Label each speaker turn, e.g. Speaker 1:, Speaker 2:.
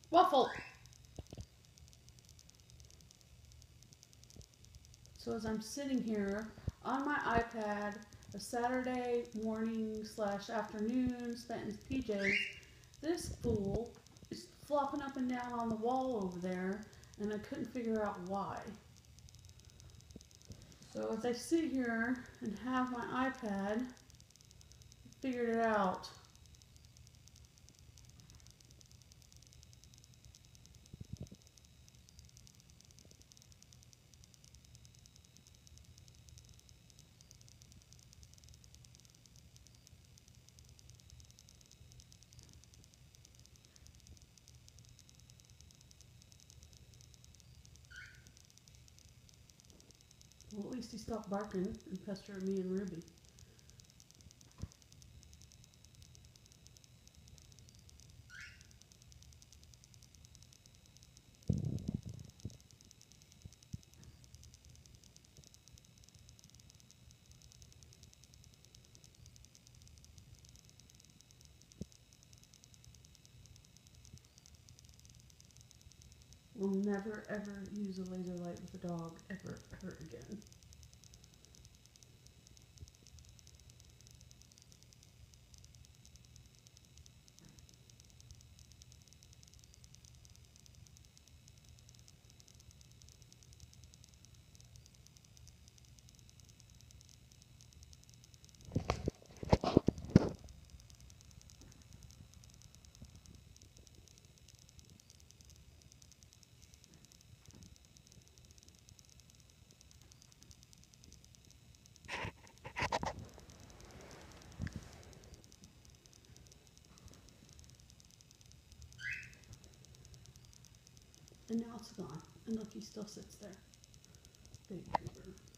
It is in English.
Speaker 1: Waffle! So as I'm sitting here on my iPad, a Saturday morning slash afternoon spent in PJs, this fool is flopping up and down on the wall over there, and I couldn't figure out why. So as I sit here and have my iPad, I figured it out. Well, at least he stopped barking and pestering me and Ruby. Will never ever use a laser light with a dog ever again. And now it's gone. And look, he still sits there. Big Cooper.